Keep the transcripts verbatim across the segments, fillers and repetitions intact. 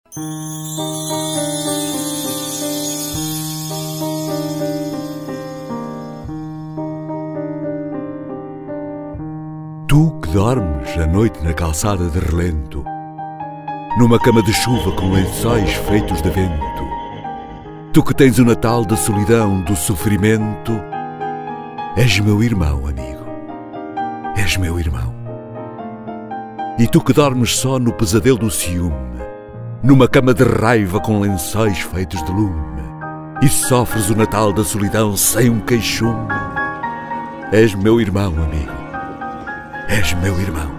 Tu que dormes à noite na calçada de relento, numa cama de chuva com lençóis feitos de vento, tu que tens o Natal da solidão, do sofrimento, és meu irmão, amigo, és meu irmão. E tu que dormes só no pesadelo do ciúme, numa cama de raiva com lençóis feitos de lume, e sofres o Natal da solidão sem um queixume, és meu irmão, amigo, és meu irmão.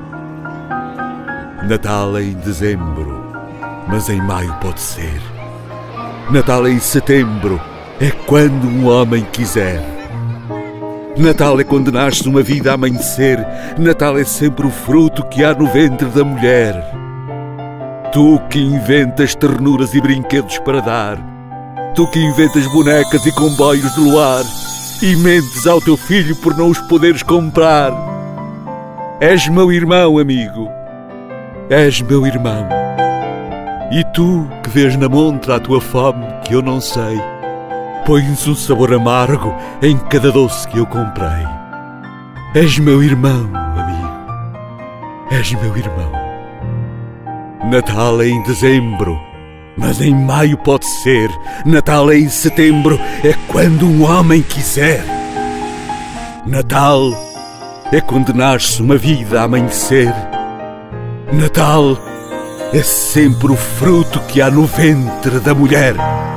Natal é em dezembro, mas em maio pode ser. Natal é em setembro, é quando um homem quiser. Natal é quando nasce uma vida a amanhecer. Natal é sempre o fruto que há no ventre da mulher. Tu que inventas ternuras e brinquedos para dar, tu que inventas bonecas e comboios de luar, e mentes ao teu filho por não os poderes comprar. És meu irmão, amigo, és meu irmão. E tu que vês na montra a tua fome que eu não sei, pões um sabor amargo em cada doce que eu comprei. És meu irmão, amigo, és meu irmão. Natal é em dezembro, mas em maio pode ser. Natal é em setembro, é quando um homem quiser. Natal é quando nasce uma vida a amanhecer. Natal é sempre o fruto que há no ventre da mulher.